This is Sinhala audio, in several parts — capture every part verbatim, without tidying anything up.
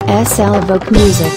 S L Evoke Music.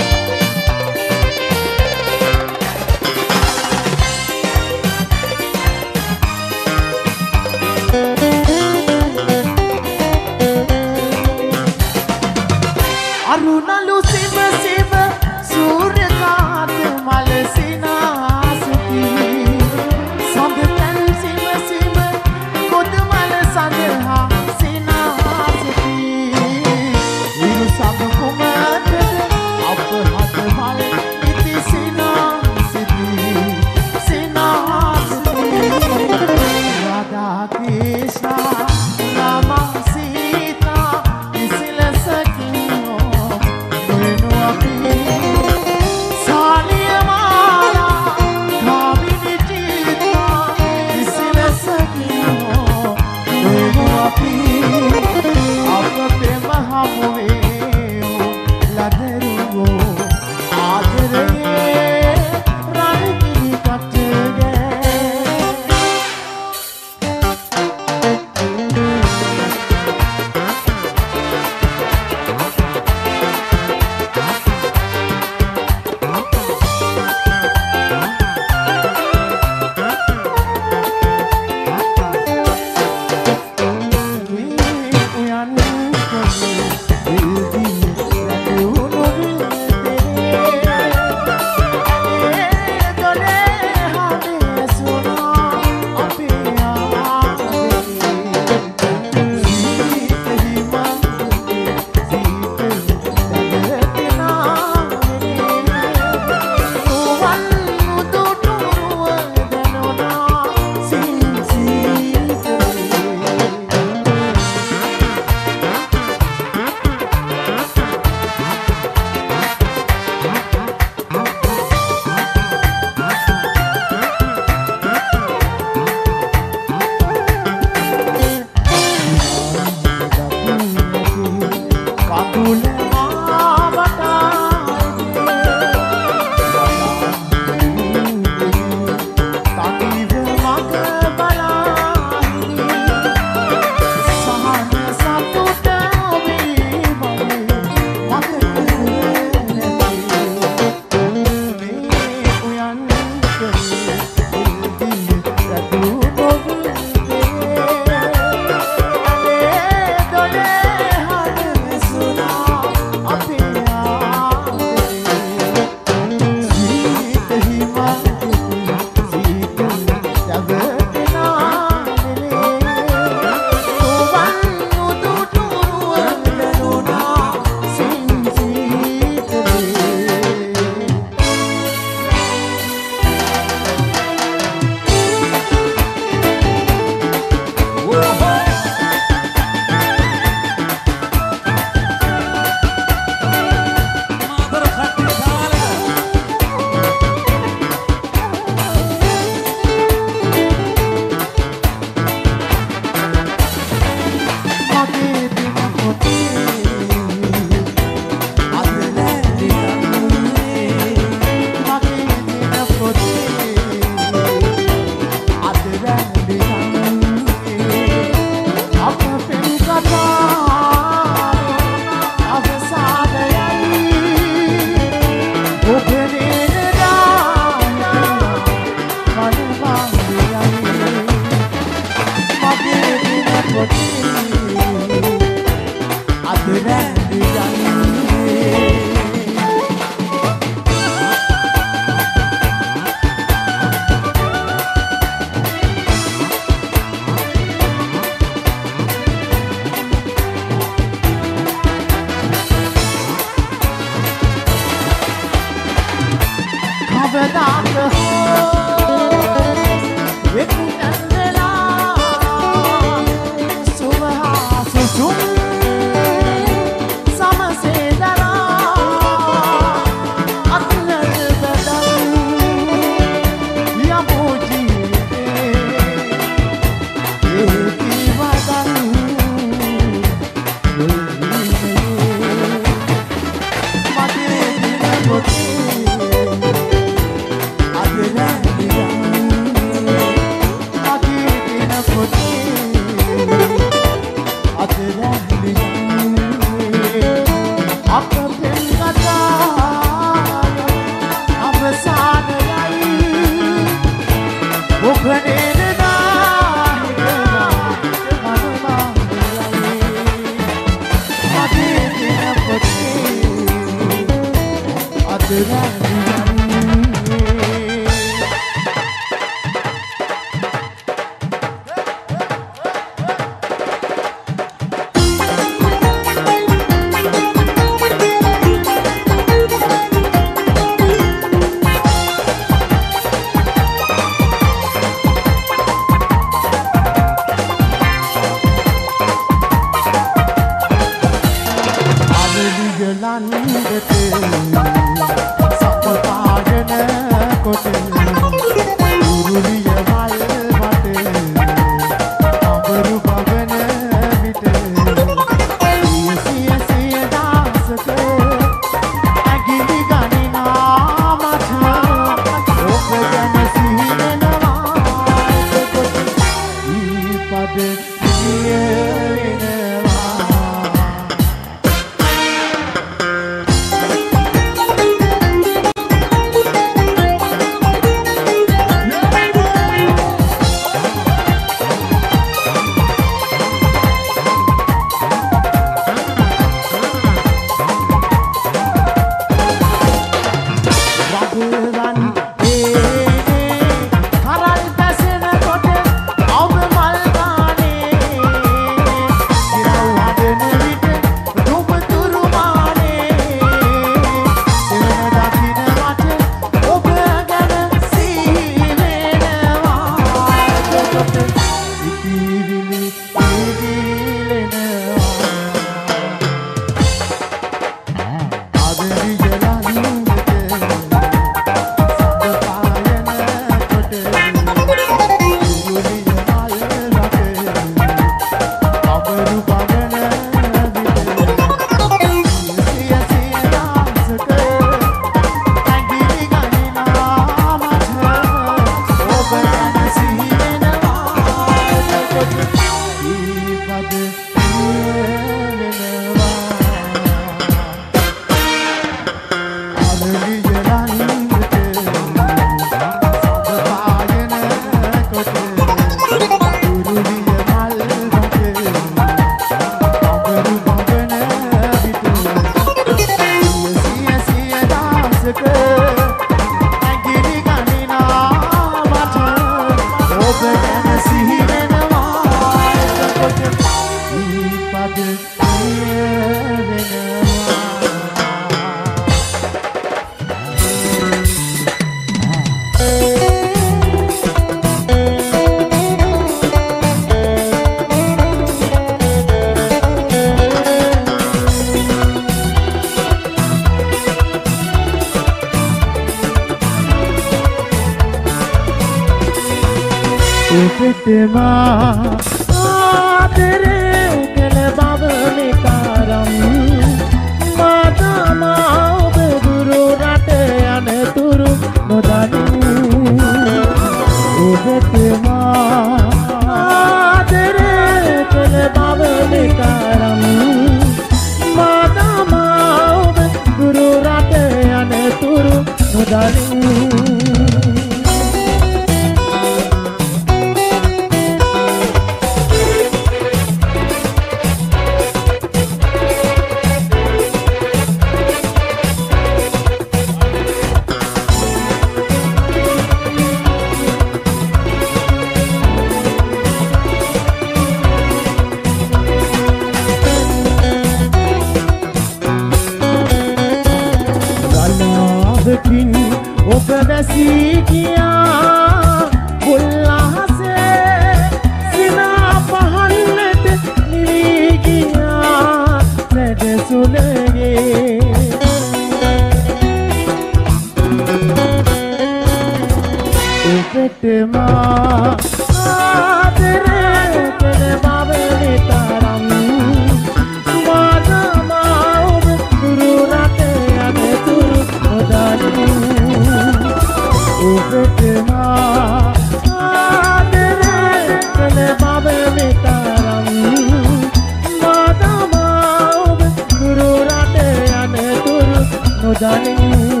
darling.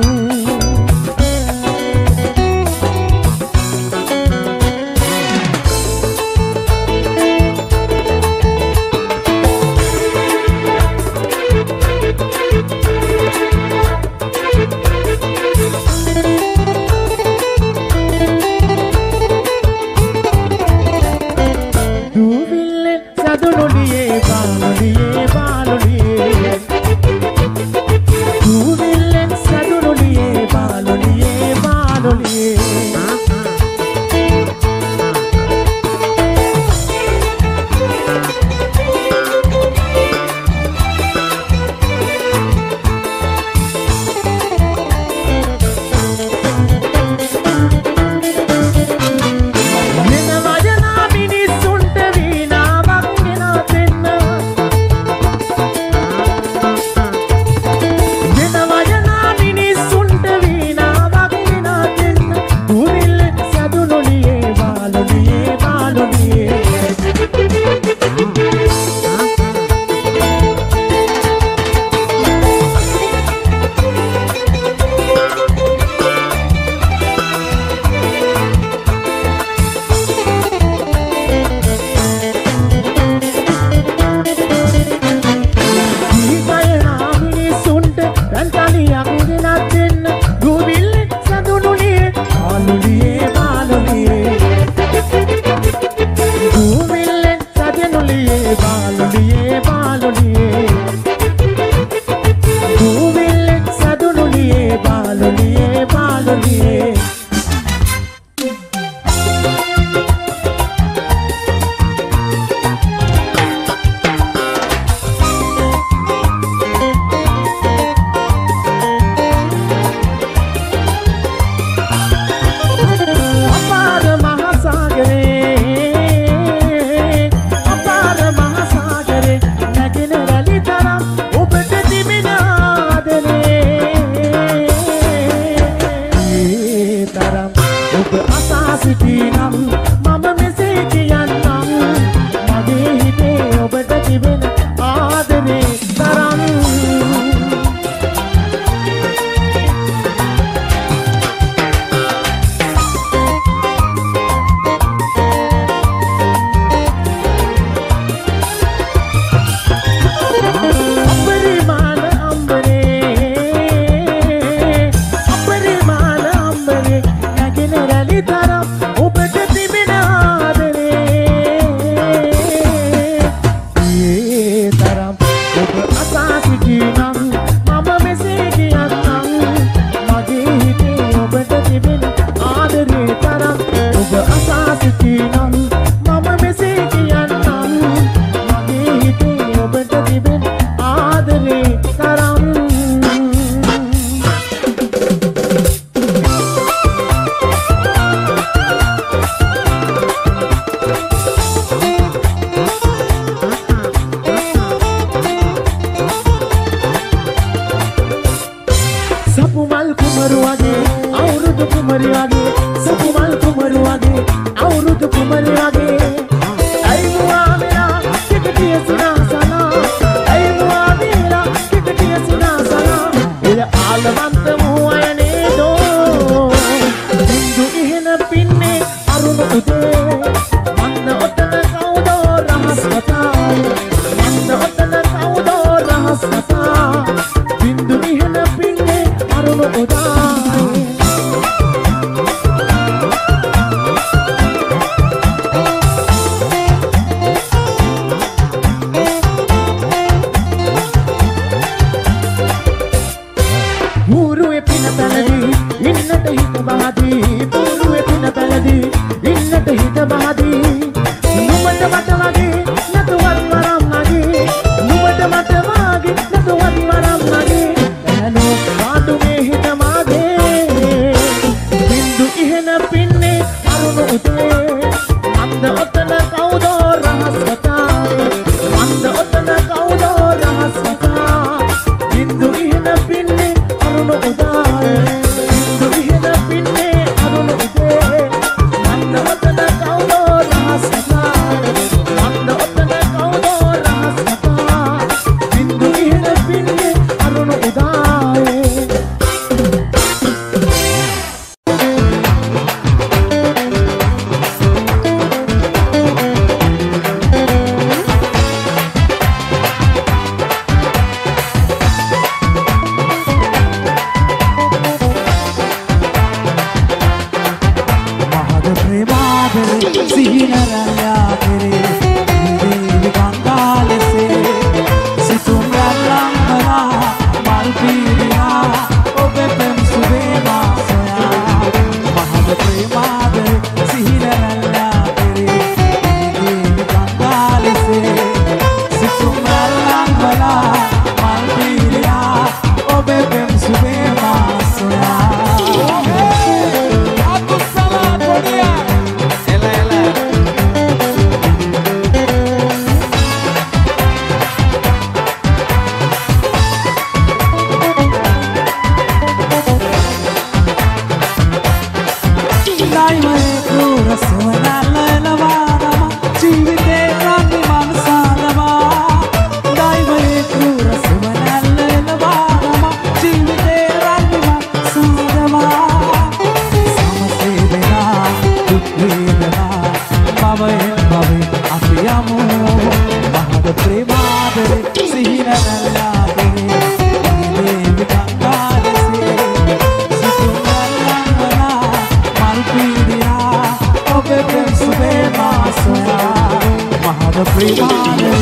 යමු මහද ප්‍රේමාදරේ සිහින නැල්ලාගේ ඉලේ විකංගාලසේ සිතුනල්ලන්වනා මල් පීඩියා ඔබේ ප්‍රේම සුබේ මාසයා මහද ප්‍රේමාදරේ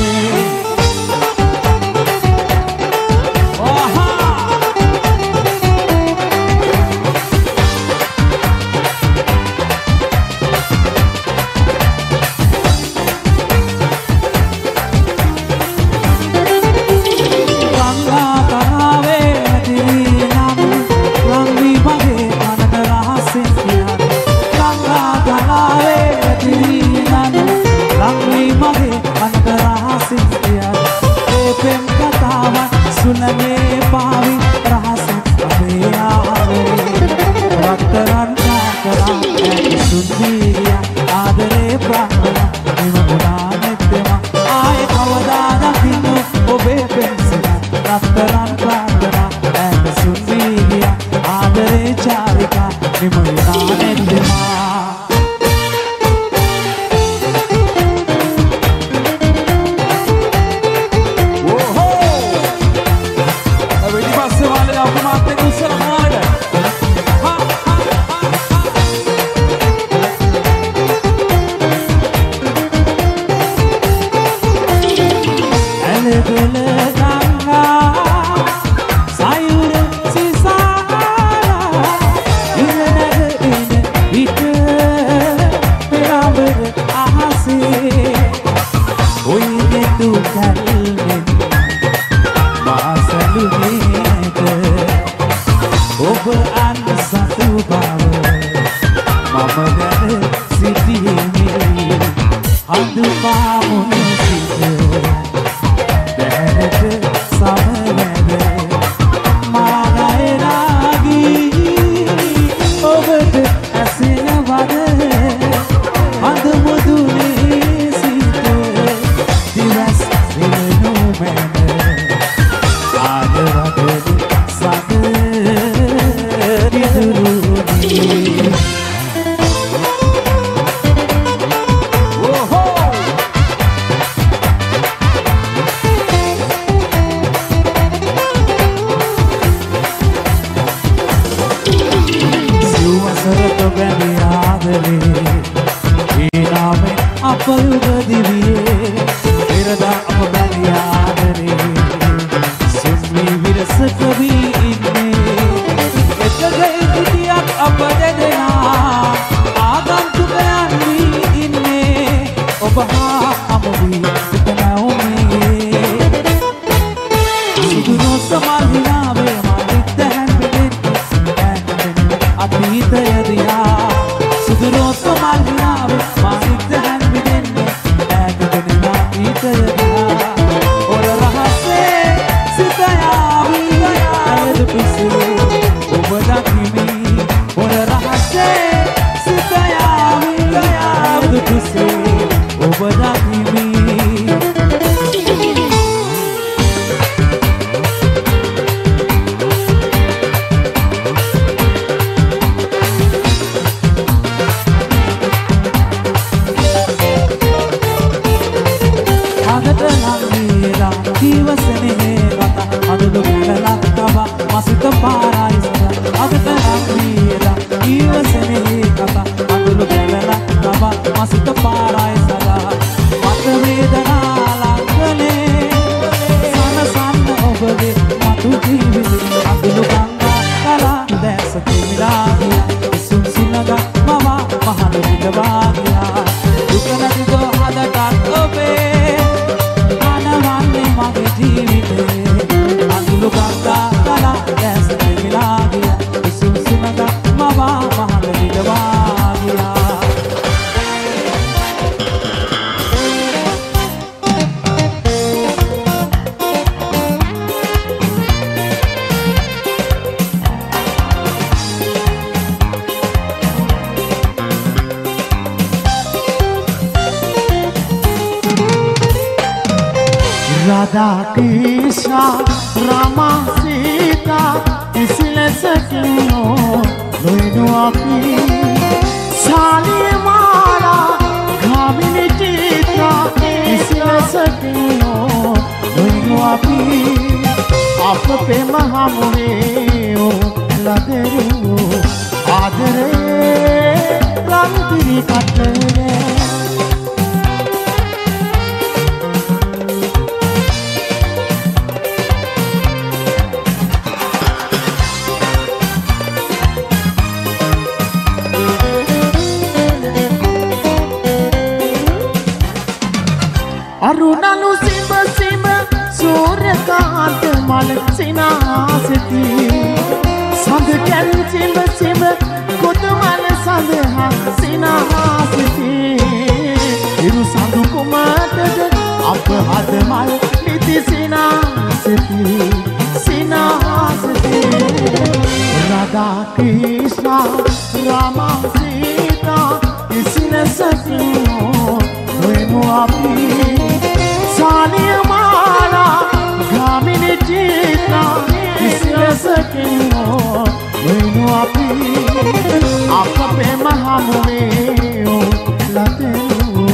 सुनने पावी रासन अबे आदरे रक्तरन काकरा सुंदरिया आदरे प्राणना निमगुणा नित्यमा आय कवदाना किनु ओबे पेंसिना रक्तरन काकरा सुंदरिया आदरे चारिका निमगुणा नित्यमा राधा कृष्ण रामा सीता इसलिए सकियो लोइनो आपी साली मारा घामिनी चित्रा අප පෙම හමුවේ ලදරු ආදරේ රන්දිරි කටේ අරුණලු සිඹ සිඹ සූර්යකාන්ත මල සිනාසිති සඳ කැල් සිඹ සිඹ කොතුමල සඳහා සිනාසිති ඉරු සඳු කුමටද අප හද මල් නිති සිනාසිති සිනාසිති රාධා කෘෂ්ණ රාමා සීතා ඉසිලසකිනෝ නොයනු අපි Saniya mala gamini chita isilesakino wenu api apa pe mahamuve o latenu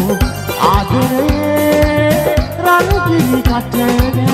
adare ranugiri katene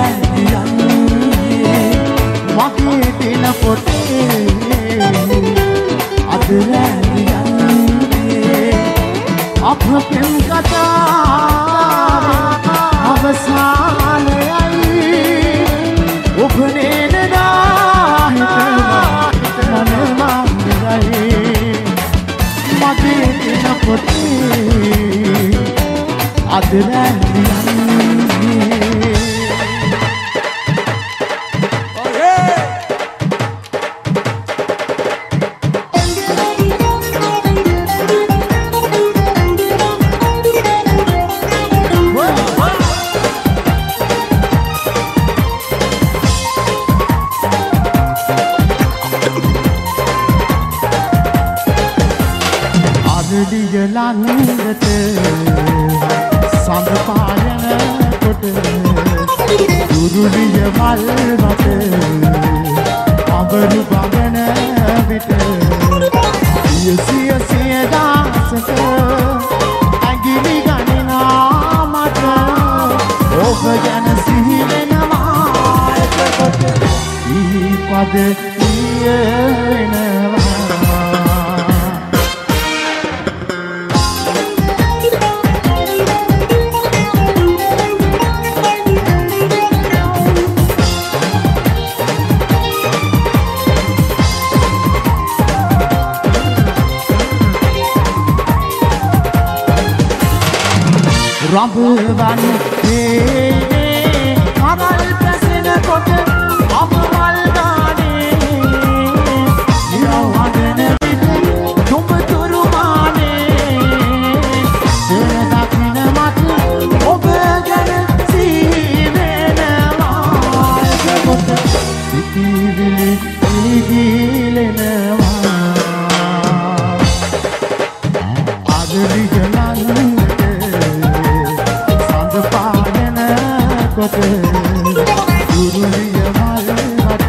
Maki tina pote අපෙන් කතාවේ අවසානයයි ඔබ නේනදා හිතනවා මම මංගලයි මගේ දින පොතේ අද රැඳියන්නේ ළඟට සඳ පායන කොට දුරුලිය මල් මත අඹරු බඳන විට සිය සිය සිය දාසක ඇඟිලි ගණනා මට ඔබ ගැන සිහි වෙනවා එතකොට ඊ පද ලියනවා රඹවන් හේනේ කරල් පැසෙන කොට අපවල් ගානේ යවහගෙන විට තුඹ තුරුමානේ දෙදකින මත ඔබ ගැන සිහි වෙනවා එතකොට සිතිවිලි ඉලිගිලෙනවා අදලිග දුරුලිය මල් මත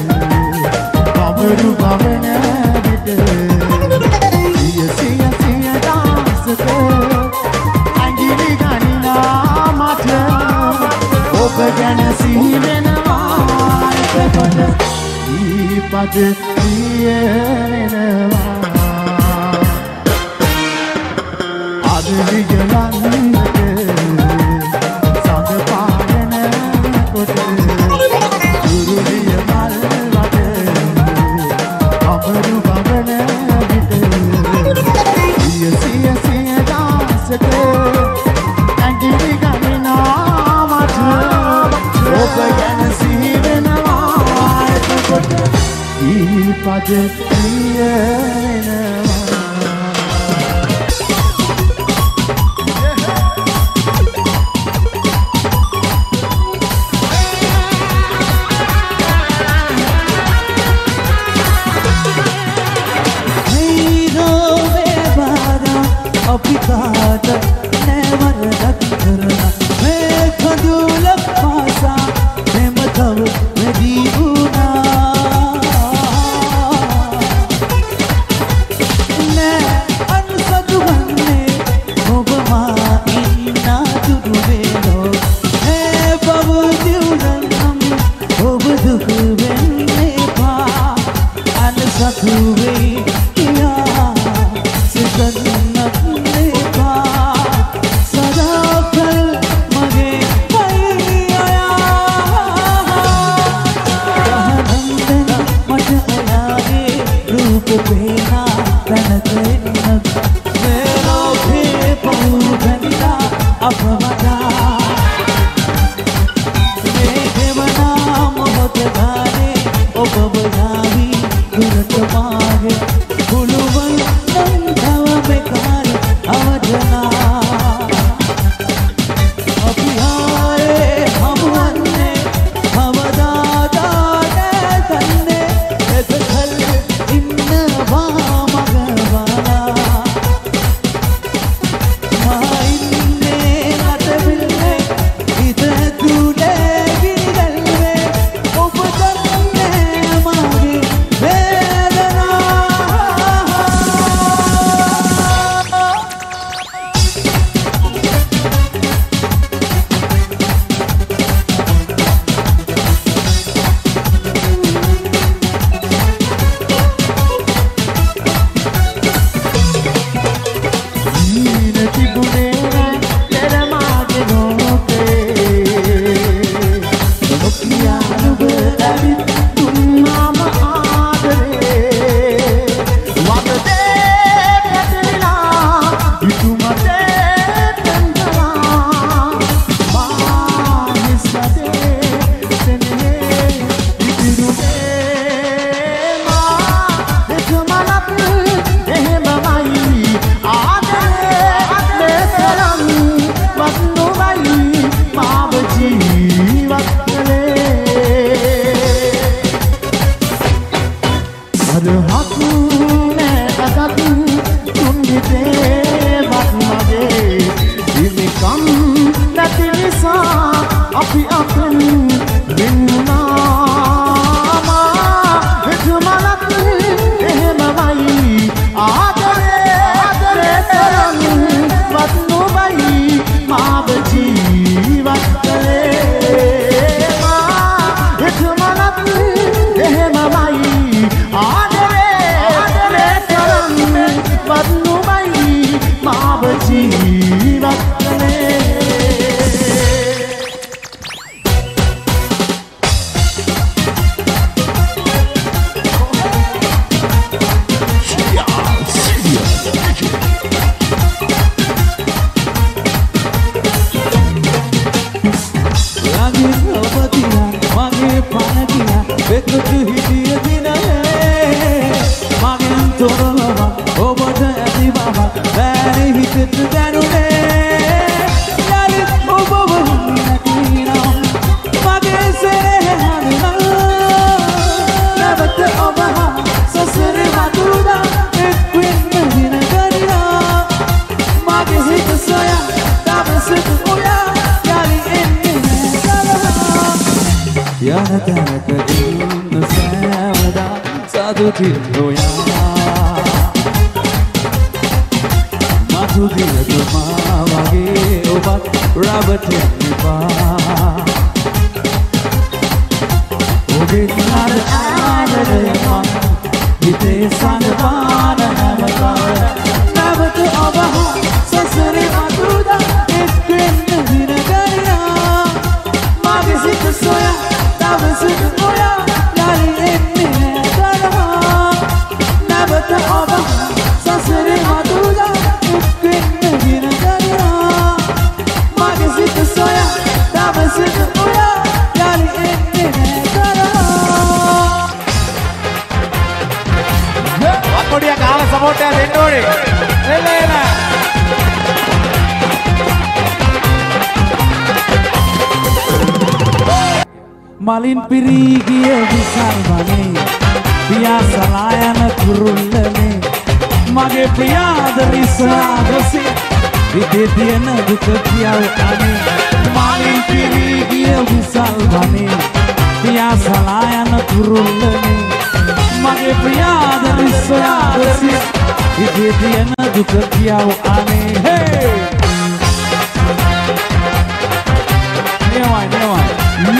බබරු බවන විට සිය සිය සිය දාසක ඇඟිලි ගණනා මට ඔබ ගැන සිහි වෙනවා එතකොට ඊ පද ලියනවා අදලිය ළඟට දුරුලිය මල් මත අඹරු බඳන විට සිය සිය සිය දාසක ඇඟිලි ගණනා මට ඔබ ගැන සිහි වෙනවා එතකොට ඊ පද ලියනවා අපිකාට නැවරදක් කරලා මේ කඳුල පාසා මෙම තව වැඩි වුණා නෑ අන්සතු වන්නේ ඔබ මා ඉන්නා දුරු වේලෝ ඒ බව දියුණම් ඔබ දුක වෙන්නේ පා අන්සතු වේ කියා සිතන්න ඔබේ පණ ගියා වෙකුතු හිටිය දිනේ මගෙන් තොරව ඔබට ඇති බව බැරි හිතට දැනුනේ යලිත් ඔබව නැතිනම් මගේ සෙනෙහ හදලා නැවත ඔබ හා සසරේ වතුරා එක් වෙන්න දින ගරියා මගේ හිත සොයා දවසක ඔයා යලි එන්නේ නැහැ යන තැනක ඉන්න සෑමදා සතුටින් ඔයා මතුදිනතුමා වගේ ඔබත් රබටෙන් එපා ඔබේ අර ආදරය මං හිතේ සඳපාන හැමකාර නැවත ඔබ හා සසරේ වතුරා එක් වෙන්න දින ගරියා මගේ සිත සොයා දවසක ඔයා යලි එන්නේ නැහැ නැවත ඔබ සසරේ වතුරා එක් වෙන්න දින ගරියා මගේ සිත සොයා දවසක ඔයා යලි එන්නේ නැහැ වත්කොඩිය කාල සපෝට් එක දෙන්න ඕනේ එන්න එන්න මලින් පිරී ගිය විසල් වනේ පියාසලා යන කුරුල්ලනේ මගේ ප්‍රියාදරිසාදසි හිතේ තියෙන දුක කියව අනේ මලින් පිරී ගිය විසල් වනේ පියාසලා යන කුරුල්ලනේ මගේ ප්‍රියාදරිසාදසි හිතේ තියෙන දුක කියව අනේ හේ නියමයි නියමයි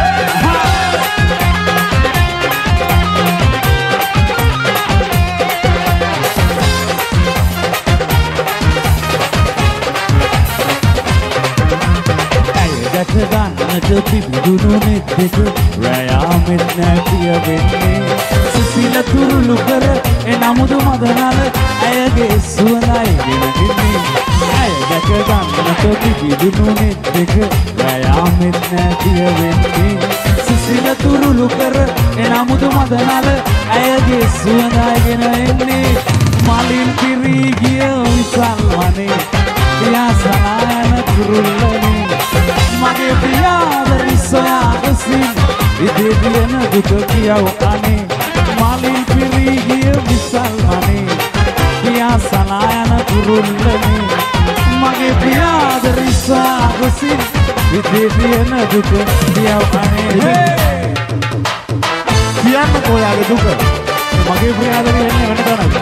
ගන්නට පිබිදුණු නෙත් දෙක රැයාමෙත් නැතිය වෙන්නේ සිසිල තුරුළු කර එනමුදු මදනල ඇයගේ සුවඳයි ගෙනදින්නේ ඇය දැක ගන්නට පිබිදුණු නෙත් දෙක රැයාමෙත් නැතිය වෙන්නේ සිසිල තුරුළු කර එනමුදු මදනල ඇයගේ සුවඳයි ගෙන එන්නේ මලින් පිරී ගිය විසල් වනේ පියාසලා යන කුරුල්ලනේ මගේ ප්‍රියාදරි සොයාගසින් ඉදිරි දින දුක කියව අනේ මලින් පිරී ගිය විසල් වනේ පියාසලා යන කුරුල්ලනේ මගේ ප්‍රියාදරි සොයාගසින් ඉදිරි දින දුක කියව අනේ කියන්න කොයාගේ දුක මගේ ප්‍රියාදරි එන්නේ වෙන තැනක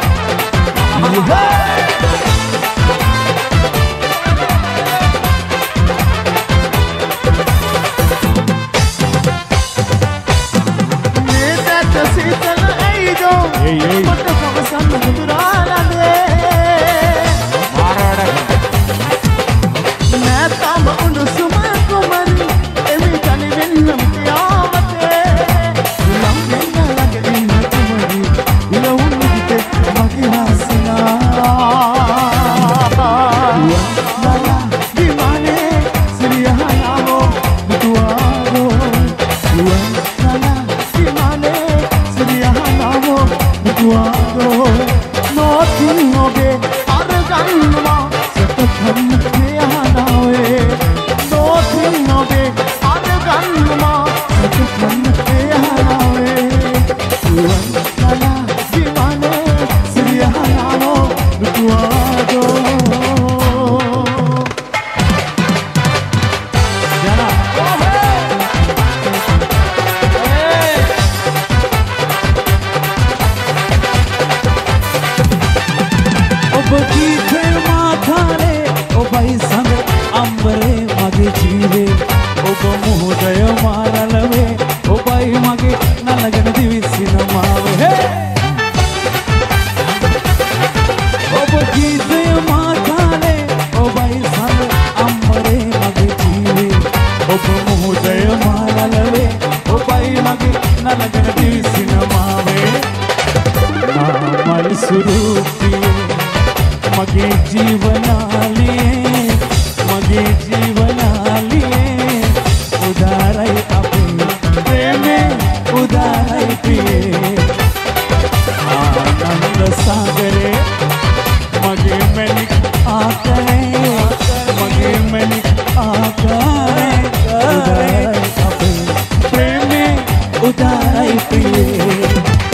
Hey, hey. What the fuck is on the Durana? Natam on the Summer Common, every time in the Yamate. Lumping like a dinner to me, you know, Makina. Lala, Dimane, Siriano, Butuaro. Lala, Dimane, Siriano. Nothing of it, other than set the come Pianawe. Nothing of it, other than set the come Pianawe. Lala, Dimane, Siriano, Butuado. मगे जीवनाली मगे जीवनाली उदाराई अपने प्रेम උදාරයි ප්‍රියේ ආනන්ද සාගරේ මගේ මැණික් ආකාරේ මගේ මැණික් ආකාරේ උදාරයි අපේ ප්‍රේමේ උදාරයි ප්‍රියේ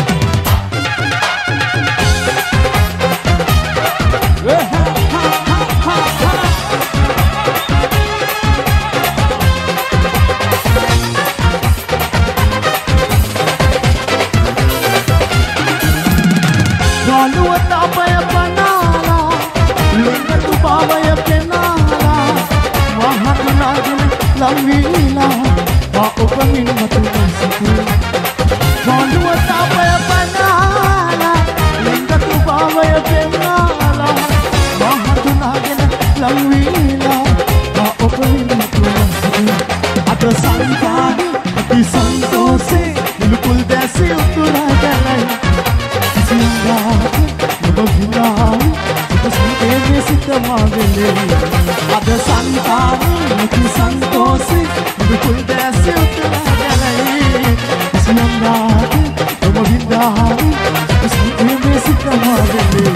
Lamila, ma upamin matumasku. Jangan apa ya panala, lengga tu bawa ya penala. Mahatu nagen lamila, ma upamin matumasku. Ada santani, di santose, bilkul desi utura jalai. Singa, nubagila, kita sinte me sita magele. Ada santani. Ki santosi bilkul desi utra jalai islam raat tum bindari isme me sikha magale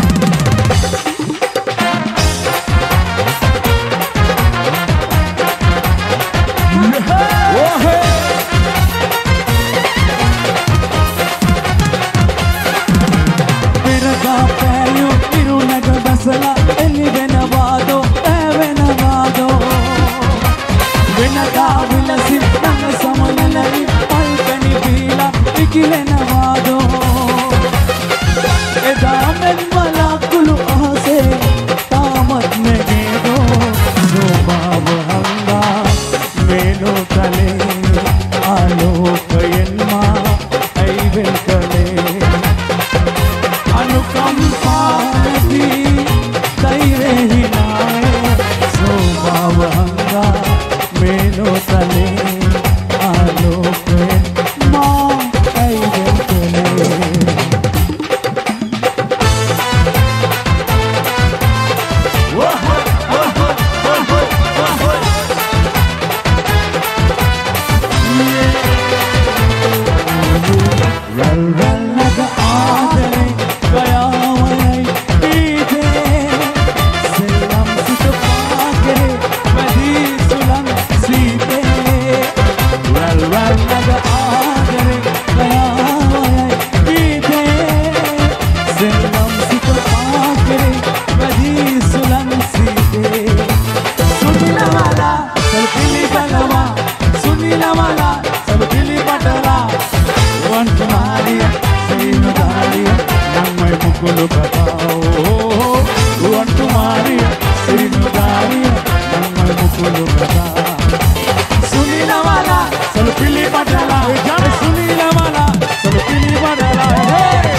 tera ga payo irunaga dasala eli venavado evenavado Venada vilasi nanga samanalari palkani pila ikilenavado eda men malakulu aase tamat negedo sobhavanga melo kale alokayenma aivel kale anukampanati daire hinae sobhavanga Melo tale aloke ma aivel kale Ral ral laga aadare gaya wai pite selam sik paakare madhi sulang site ral ral laga aadare gaya wai pite selam sik paakare madhi sulang site sunila wala salpili balawa sunila wala salpili patala Wan Maria, Sinu Daria, Namai Mukulu Katao. Wan Maria, Sinu Daria, Namai Mukulu Katao. Sunila wala, salpili padala. Sunila wala, salpili padala. Hey.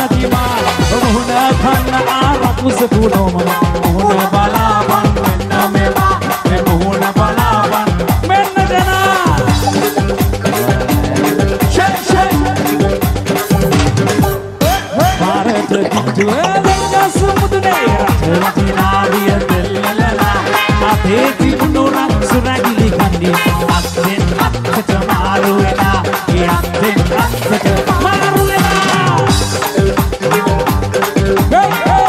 kima muhuna khanna araku sepulo mama muhuna balaban menna mema me muhuna balaban menna jana shake shake bharat kittu elenga samudne ratina diya dellala ate tibunora suragili kandi atten akkata maru wena e atten akkata maru wena hey hey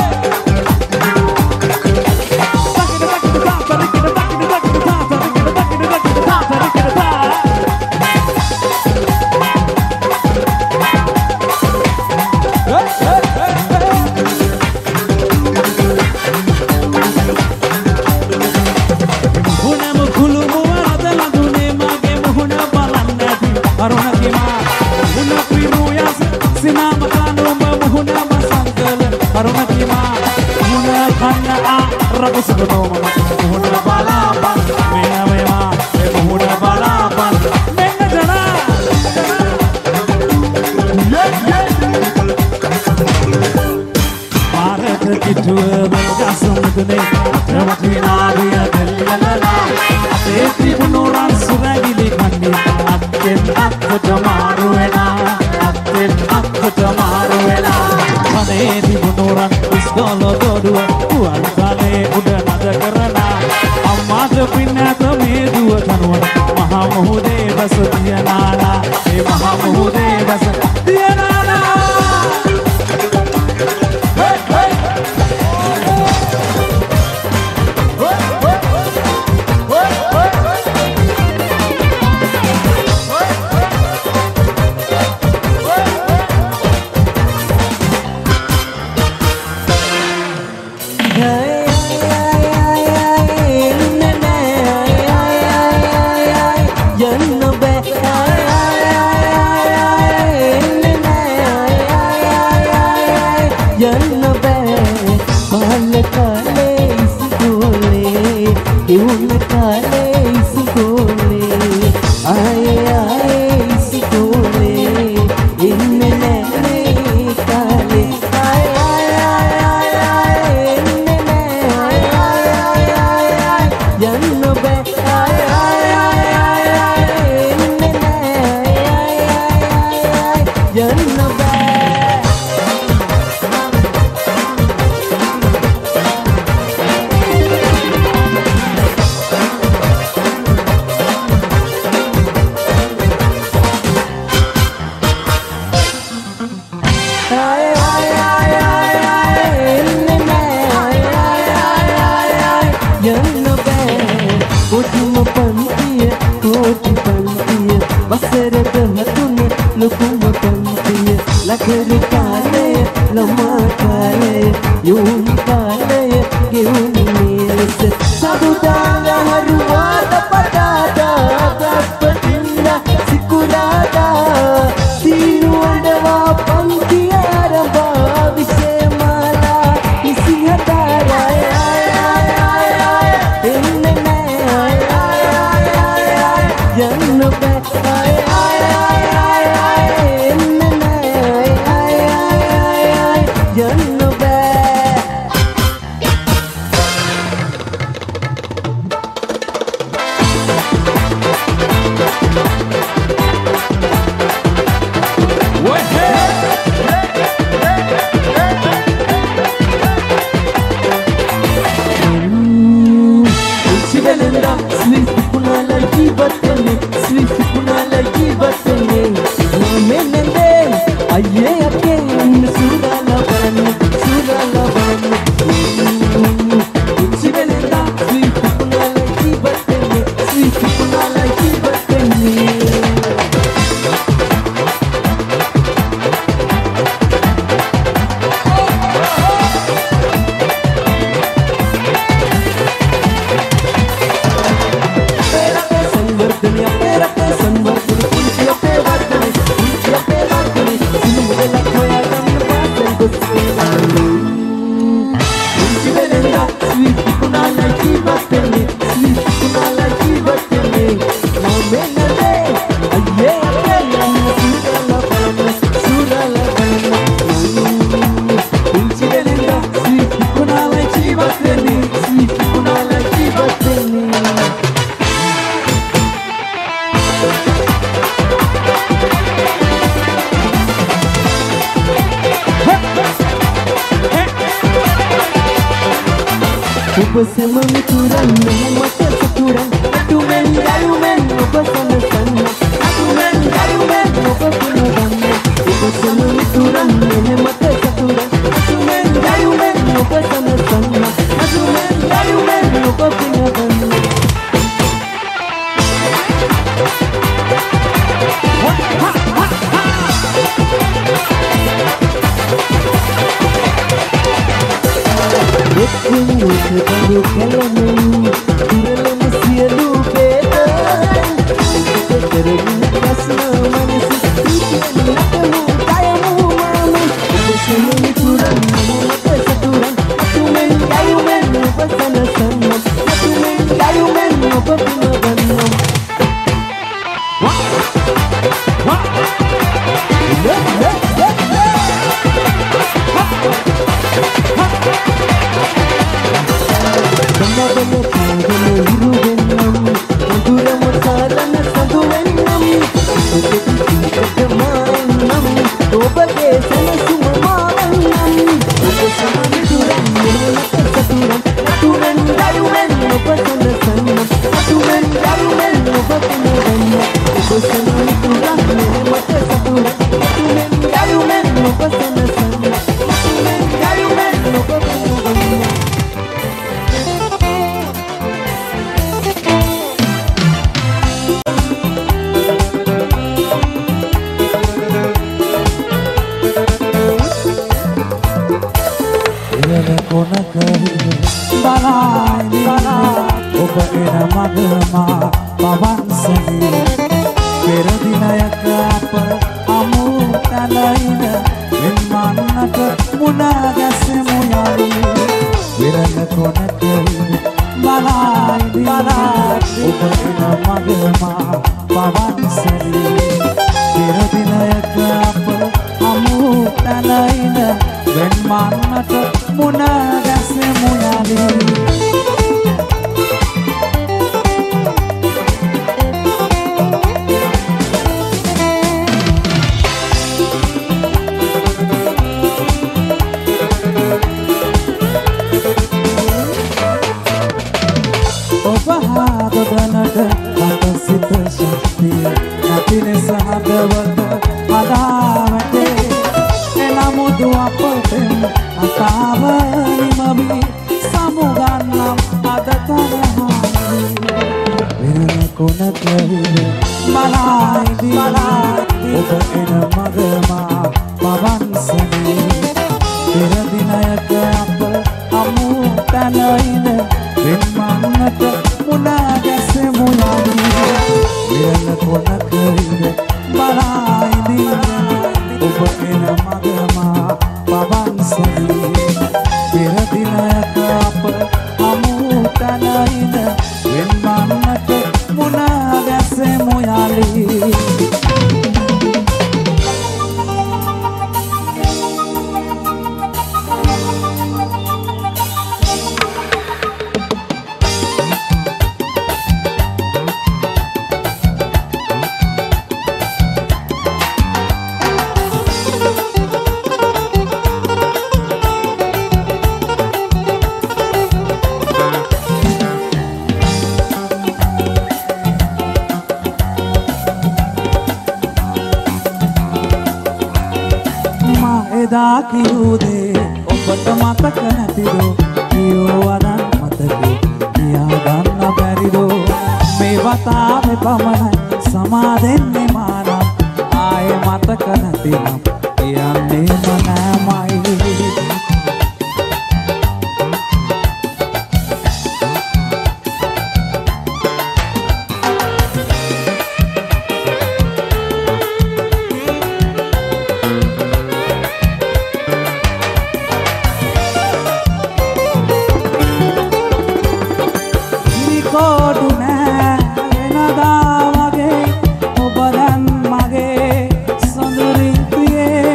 takida takida takida takida takida takida takida takida takida hey hey hey muhuna mukulu muadala dune mage muhuna balannati aruna kima muhuna primu yas sinama kanu muhuna masanggal aruna kima muhuna khanna a rabu subno mama muhuna balapan mena mema muhuna balapan mena jana bharat kittu belga samudne ratina diya dellala ate tribunoran suragili kandi atten akkata maru wena atten akkata maru wena ane tribunoran iskolo dodua puan kale uda nada karana amma de pinnata me duwa tanwa maha muhude bas diyanala e maha muhude bas diyanala hey hey ඔබ සැම මිතුරන් මෙහෙමත සතුරන් අතුමෙන් ගලුමෙන් ඔබ සනසන්න අතුමෙන් ගලුමෙන් ඔබ පිනවන්න ඔබ සැම මිතුරන් මෙහෙමත සතුරන් අතුමෙන් ගලුමෙන් ඔබ සනසන්න අතුමෙන් ගලුමෙන් ඔබ පිනවන්න Ekin uke baru kalamin Kurelem sielu bedan Keterin kasna manis Ikan nakamu kayamu mami Bersama mituran Mata saturan Atumen kayumen Lupa sana sanam Atumen kayumen Lupa pinaganam Wah Wah Yeah yeah yeah yeah Wah Wah Benda-benda pada hiru benam Madura masalah satu benam Seperti kekemainam Tobagai sana semua malam Oba sama mituran Mata saturan Aturan gayumen Oba sana sana Aturan gayumen Oba penagan Oba sama mituran Mata saturan Aturan gayumen Oba sana sana Aturan gayumen Oba penagan Balai Oba ena magama pavan sagi Pera dinayaka apa amu talaina Vimmanaka munagase muyari Virana konakari Balai Oba ena magama pavan sagi Pera dinayaka apa amu talaina Vimmanaka munagase muyari Obahadodanaga Atasita Shaktiya Natine Sahadavata Adavate Elamudu apatem Atavani mabi Samuganam Adatanahani Virana konakahide Balai Oba ena magama Pavansani Viradinayaka apa Amu tanaina Vimmanaka munagase muyari Virana konakahide Balai Oba ena magama Pavansani Viradinayaka apa Amu tanaina Vimmanaka munagase muyari එදා කිව්දේ ඔබට මතක නැතිදෝ කියෝ වදන් මතකේ කියා ගන්න බැරිදෝ මේ වතාවේ පමණයි සමාදෙන්නේ මානම් ආයේ මතක නැතිනම් කියන්නේම නෑමයි Mage, Sanduri Priye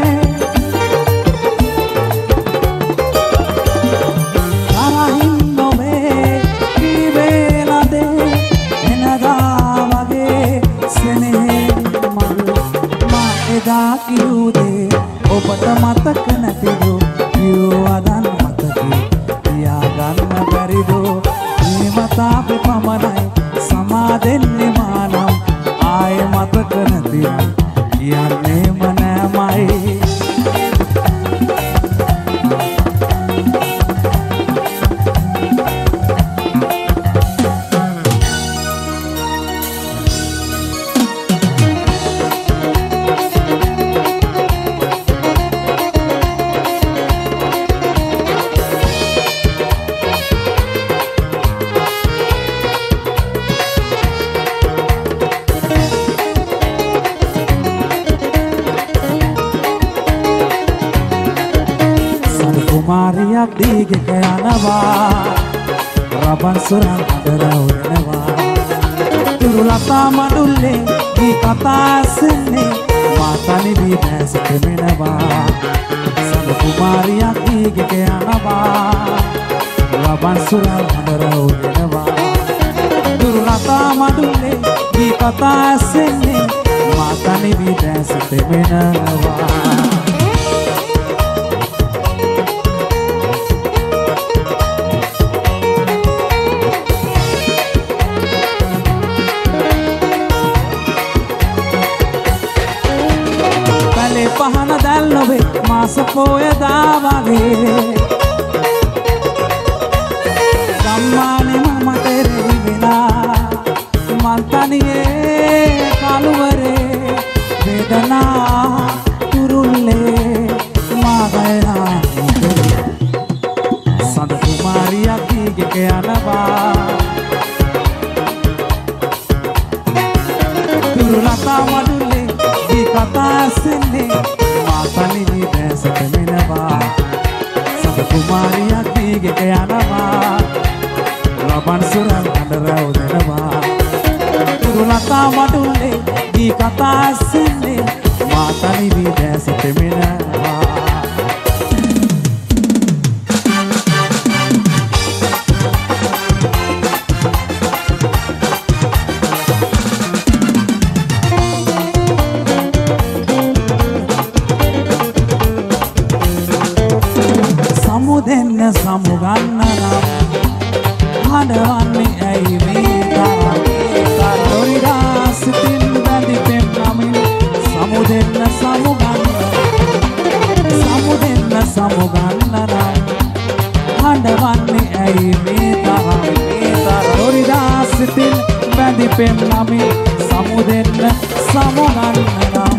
කුමාරියක් දීගෙක යනවා රබන් සුරන් අදර උරනවා තුරුලතා මඩුල්ලේ දී කතා ඇසෙන්නේ මා තනි වී දැස දෙමෙනවා සඳ කුමාරියක් දීගෙක යනවා රබන් සුරන් අදර උරනවා තුරුලතා මඩුල්ලේ දී කතා ඇසෙන්නේ මා තනි වී දැස දෙමෙනවා පහන දැල් නොවේ මාස පෝයදා වගේ ගම්මානෙම මට රෙහි වෙලා මල්තනියේ කළුවරේ වේදනා තුරුල්ලේ මාගයනා සඳ කුමාරියක් දීගෙක යනවා තුරුලතා මඩුල්ලේ දී කතා ඇසෙන්නේ තනි වී දැස දෙමෙනවා සඳ කුමාරියක් දීගෙක යනවා රබන් සුරන් අඬර උදෙනවා තුරුලතා මඩුල්ලේ දී කතා ඇසෙන්නේ මා තනි වී දැස දෙමෙනවා දෙන්න සමුගන්න නම් හඬවන්නේ ඇයි මේ තරම් තොරිරා සිතින් බැඳි පෙම්නමින් සමු දෙන්න සමුගන්න සමු දෙන්න සමුගන්න නම් හඬවන්නේ ඇයි මේ තරම් තොරිරා සිතින් බැඳි පෙම්නමින් සමු දෙන්න සමුගන්න නම්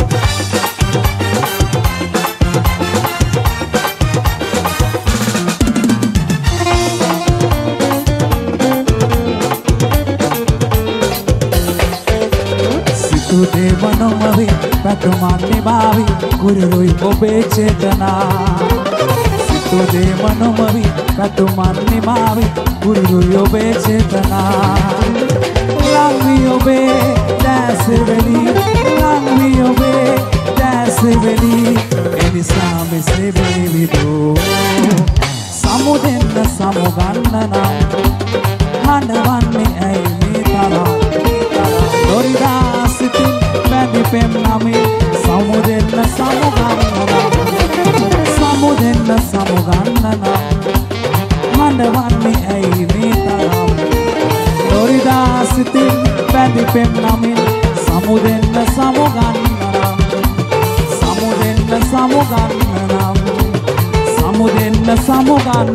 දේවනොමවි පැතුමන්නේ භාවි කුරුරුයි ඔබේ චේතනා සිතු දේවනොමවි පැතුමන්නේ භාවි කුරුරුයි ඔබේ චේතනා ලංවි ඔබේ දැසෙවෙලි ලංවි ඔබේ දැසෙවෙලි එනිසා මෙසේ වේවිදෝ සමු දෙන්න සමුගන්න නම් හඬවන්නේ ඇයි මේ තරම් දොරිදා සිතින් බැඳි පෙම්නමින් සමු දෙන්න සමුගන්න නම් සමු දෙන්න සමුගන්න නම් හඬවන්නේ ඇයි මේ තරම් දොරිදා සිතින් බැඳි පෙම්නමින් සමු දෙන්න සමුගන්න නම් සමු දෙන්න සමුගන්න නම් සමු දෙන්න සමුගන්න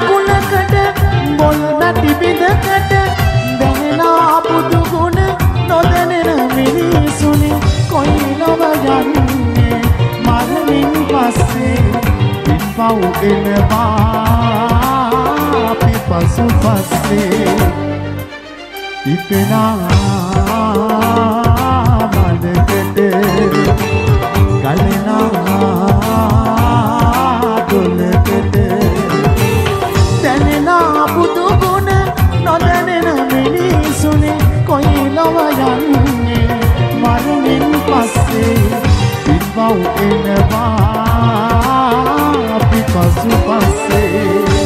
කුලකට බොල් නැති බිඳකට දැනෙනා බුදු ගුණ නොදැනෙන මිනිසුනි කොයි ලොව යන්නේ මරණින් පස්සේ පින්පව් එනවා අපි පසු පස්සේ ඉපෙනා මඩකට ගලනා දොලකට දැනෙනා බුදු ගුණ නොදැනෙන මිනිසුනි කොයි ලොව යන්නේ මරණින් පස්සේ පින්පව් එනවා අපි පසු පස්සේ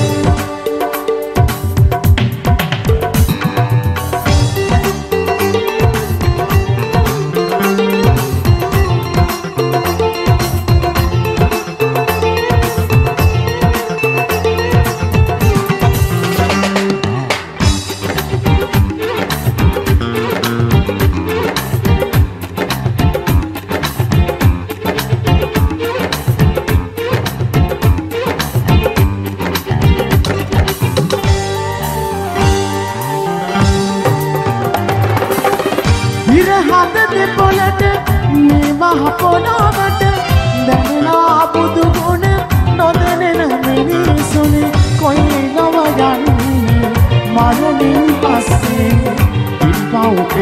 පොළොවට දැනෙනා බුදු ගුණ නොදැනෙන මිනිසුනි කොයි ලොව යන්නේ මරණින් පස්සේ පින්පව්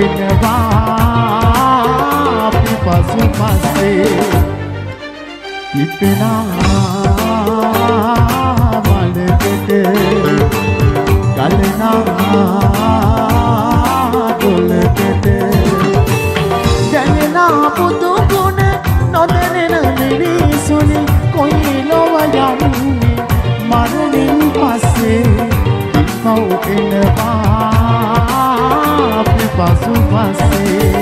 එනවා අපි පසු පස්සේ ඉපෙනා මඩකට ගලනා දොලකට දැනෙනා බුදු ගුණ නොදැනෙන මිනිසුනි කොයි ලොව යන්නේ මරණින් පස්සේ පින්පව් එනවා අපි පසු පස්සේ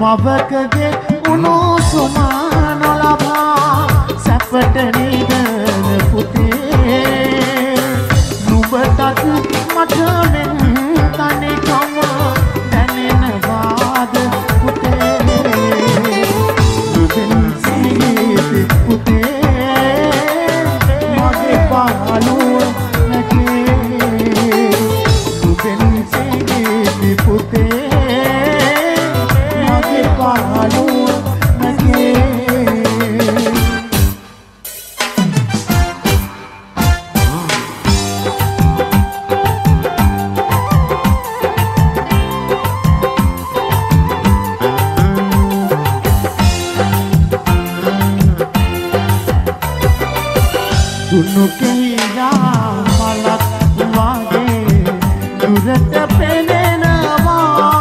මවකගේ උණුසුම නොලබා සැපට නිදන පුතේ නුඹටත් මට මෙන් තනිකම දැනෙනවාද පුතේ නුඹෙන් සිහිති පුතේ මගේ පාළුව නැගේ නුඹෙන් සිහිති පුතේ මගේ පාළුව නැගේ දුන්නු කීලා මලක් වාගේ දුරට පෙනෙනවා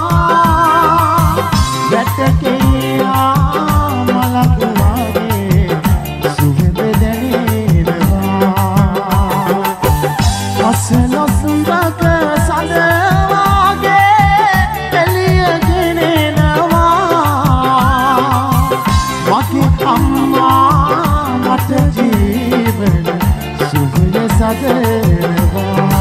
වැටකීලා මලක් වාගේ සුවඳ දැනෙනවා අසලසුඳක සඳ වාගේ එළිය ගෙනෙනවා මගේ අම්මා මට ජීවන සුවඳ සදනවා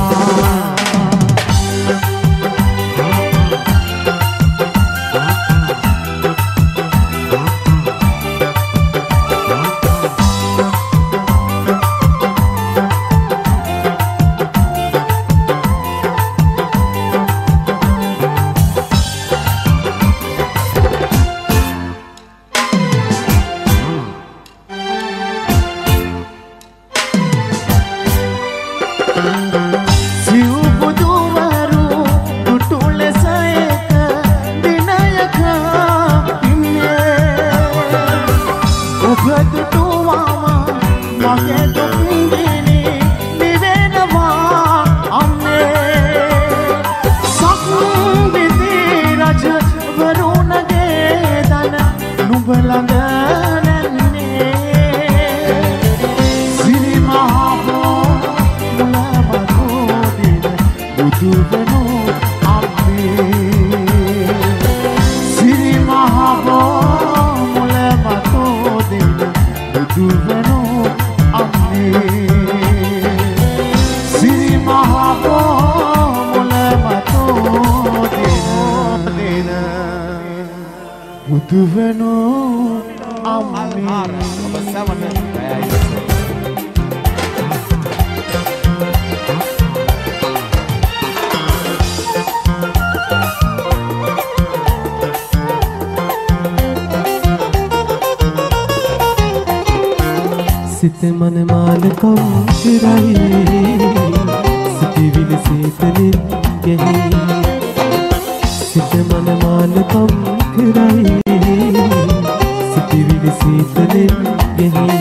සිත මන මානකම් කරයි සිටිවිලි සීතලින් ගැහි සිත මන මානකම් කරයි සිටිවිලි සීතලින් ගැහි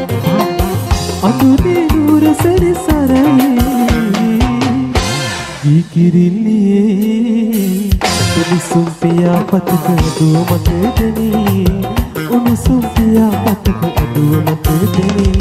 අතුරේ නුර සැරිසරයි ගීකිරිල්ලියේ උණුසුම් පියාපතක දුවමත දෙනී උණුසුම් පියාපතක දුවමත දෙනී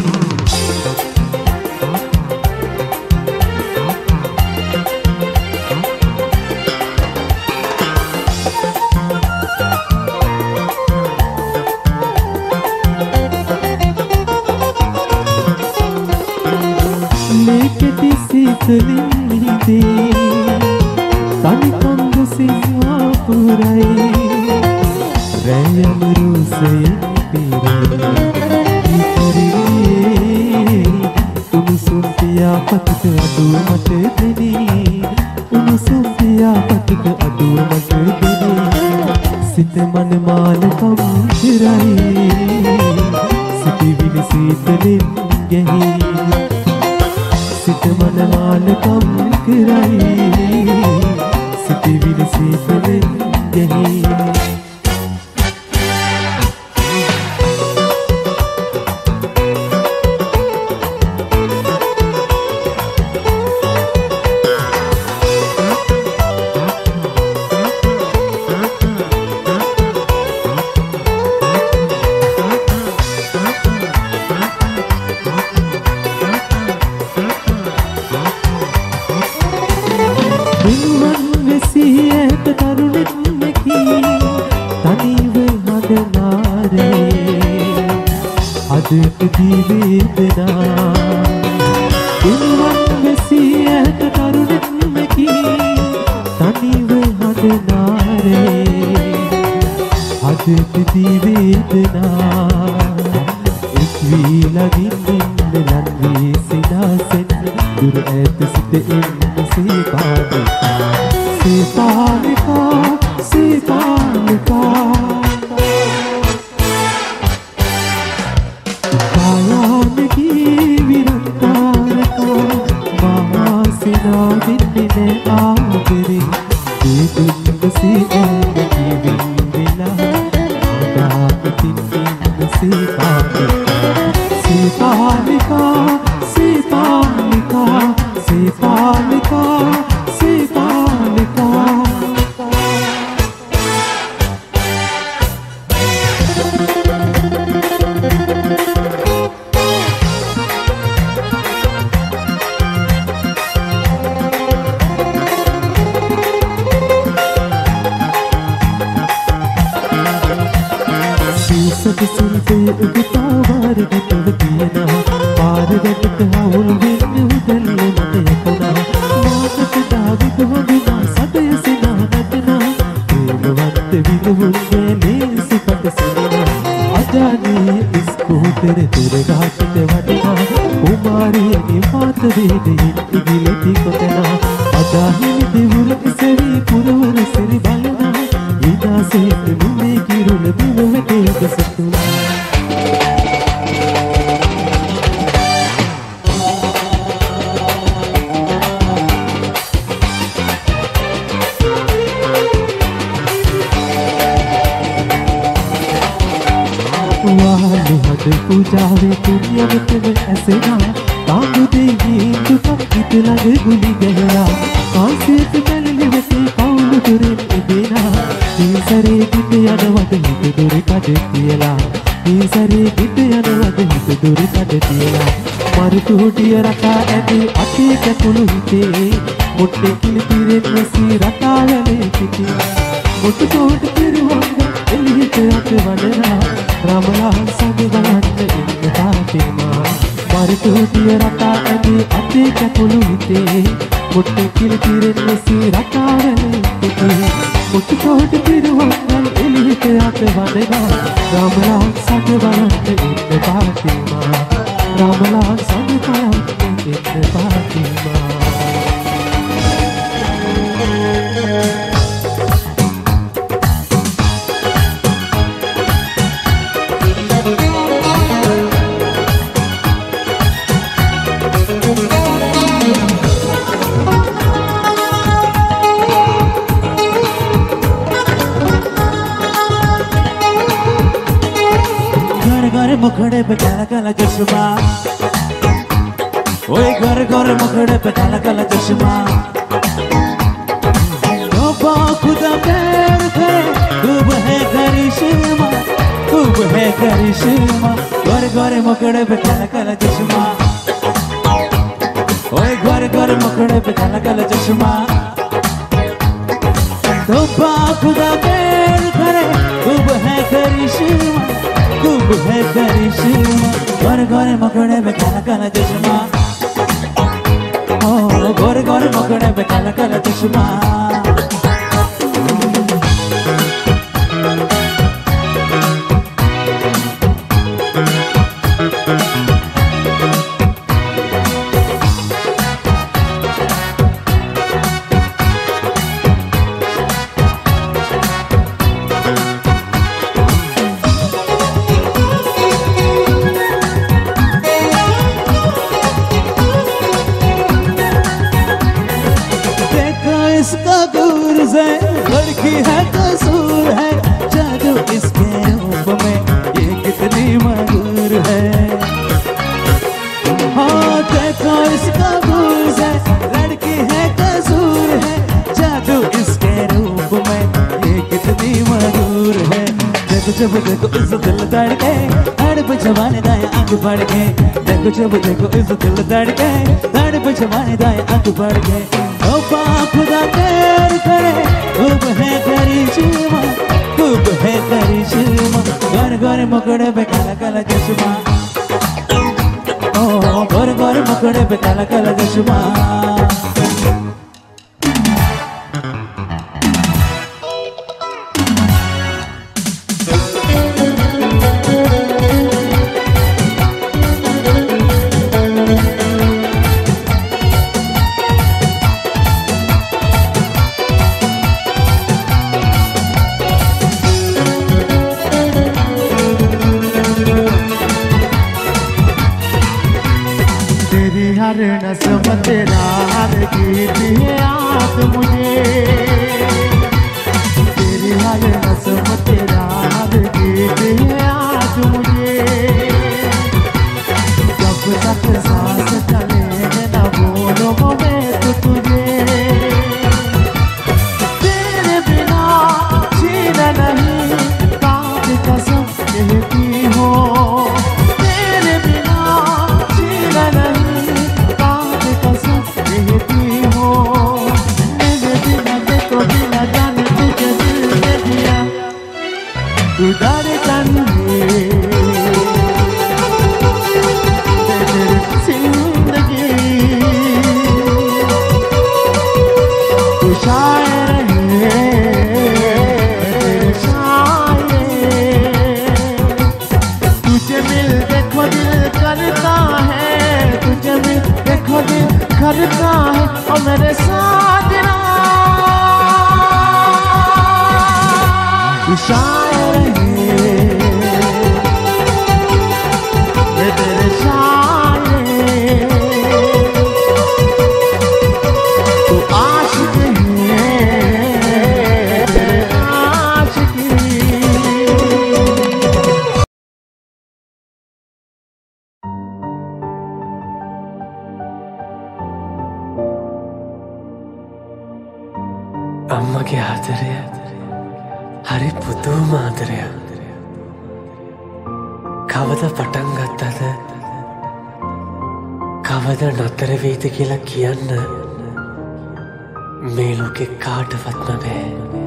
මේකෙටි සීතලින් නිදේ තනිකන්ද සිංහා පුරයි රැයම රුසයෙන් පිරයි උණුසුම් පියාපතක අඩුව මට දෙනී උණුසුම් පියාපතක අඩුව මට දෙනී සිත මන මානකම් කරයි සිටිවිලි සීතලින් ගැහි සිත මන මානකම් කරයි සිටිවිලි සීතලින් ගැහි සියත කරුණෙත් නැකී सिद्धि वेदना एक वी लगी नींद लंबी सिनासन दूर ऐत सिद्ध इन से पालिका से पालिका से पालिका कायान की विरंतार का महासिना बिन्ने आगरे दिल से ऐन की बिन्ना दाग तिन्न से पालिका से पालिका से पालिका से पालिका से पालिका सद सुनते उगता वार गटव दियना पार गटक हाउल बिन उदल मत यकना नागत दाविद होगना सदय सिना नटना देववंत विलहुंगे लेसी पट सिना अजानी इसको तेरे तेरे घाट ते वटना कुमारी नि मात वेद इगिलती कोतना अजानी देवुर इसरी पुरवर सिरि බලना ඊදා සේත මුනේ කිරුල බිමට ගසතුනා वालु हद पूजावे पुण्यवत में ऐसेना तांगु देगी तुक कित लग गुली गहरा कांसेत मेललिवते पाउलु तुरेन इबेना ඊසරේ කිත යනවද හිත දුරි කඩ තියලා ඊසරේ කිත යනවද හිත දුරි කඩ තියලා මරු තුටිය රටා ඇති අතේ කැකුළු හිතේ මුට්ටේ කිලි පිරෙත් නැසී රටා වැලේ පිටි මුට්ටු තෝට පිරුවන්න එළියට අත වඩනා රමලා සඳ ගන්න ඉන්න තාපේමා මරු තුටිය රටා ඇති අතේ කැකුළු හිතේ මුට්ටේ කිලි පිරෙත් නැසී රටා වැලේ පිටි මුට්ටු තෝට පිරුවන්න එළියට අත වඩනා රමලා සඳ ගන්න ඉන්න තාපේමා රමලා සඳ ගන්න ඉන්න තාපේමා मुखड़े पे काला काला चश्मा ओए गोरे गोरे मुखड़े पे काला काला चश्मा तौबा खुदा पैर करे खूब है करिश्मा खूब है करिश्मा गोरे गोरे मुखड़े पे काला काला चश्मा ओए गोरे गोरे मुखड़े पे काला काला चश्मा तौबा खुदा पैर करे खूब है करिश्मा खूब है करिश्मा गोरे गोरे मुखड़े पे काला काला चश्मा ओ गोरे गोरे मुखड़े पे काला काला चश्मा इसका दूर से लड़की है कसूर है जादू इसके रूप में ये कितनी मधुर है हाँ देखो इसका दूर से लड़की है कसूर है जादू इसके रूप में ये कितनी मधुर है देखो जब देखो इस दिल धड़के धड़ पे जवाने दाएं आंख बढ़ के देखो जब देखो इस दिल धड़के धड़ पे जवाने दाएं आंख बढ़ के तौबा खुदा पैर करे खूब है करिश्मा खूब है करिश्मा गोरे गोरे मुखड़े पे काला काला चश्मा ओ गोरे गोरे मुखड़े पे काला काला चश्मा है ओ मेरे साजना शायर है ये तेरे शायर तू आशिक है तेरे आशिकी अम्मा के आदरे हरी पुदुम आदरे कवद पटन गත්තද कवद नतर වේද කියලා කියන්න මේ ලෝකේ කාටවත්ම බෑ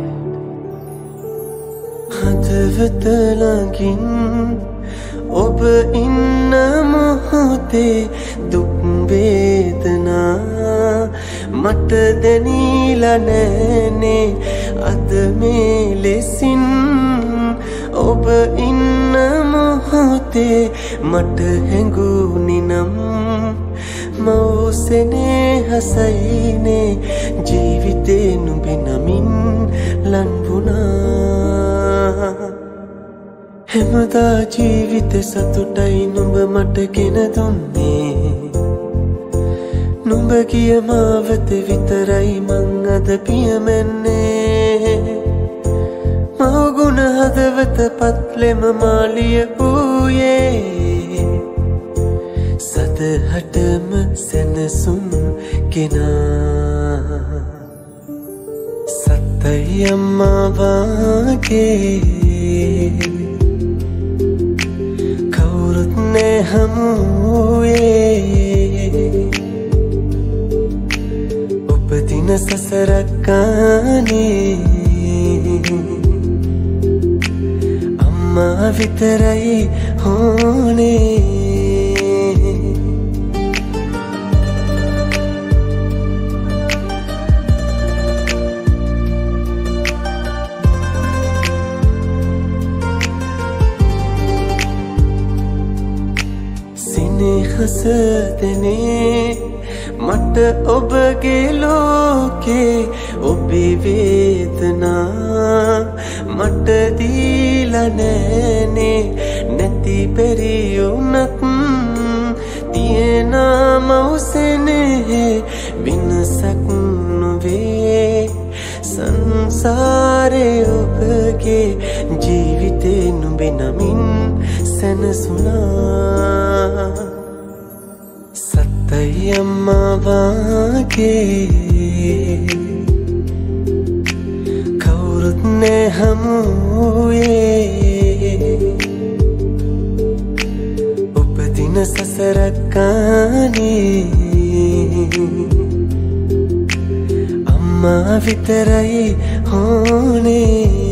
හදවත ළඟින් ඔබ ඉන්න මොහොතේ දුක් වේදනා මට දැනීලා නැනේ අද මේ ලෙසින් ඔබ ඉන්න මොහොතේ මට හැඟුණි නම් මෞසනේ හසයිනේ ජීවිතේ නුඹ නමින් ලන් වුණා හැමදා ජීවිතේ සතුටයි නුඹ මට ගෙන දුන්නේ නුඹ කිය මාවත විතරයි මං අද පියමන්නේ මවගුණ හදවත පත්ලෙම මාලිය වූයේ සදහටම සැනසුම් කෙනා සත්තයි අම්මා වාගේ කවුරුත් නෑ හමුවේ උපදින සසරක් ගානේ අම්මා විතරයි හෝනේ හසදනේ මට ඔබගේ ලෝකේ ඔබේ වේදනා මට දීලා නැනේ නැති පෙරියුණත් තියෙන මෞසනේ විනසක් නොවේ සංසාරේ ඔබගේ ජීවිතේ නුඹ නමින් සැනසුණා සත්තයි අම්මා වාගේ කවුරුත් නෑ හමුවේ උපදින සසරක් ගානේ අම්මා විතරයි හෝනේ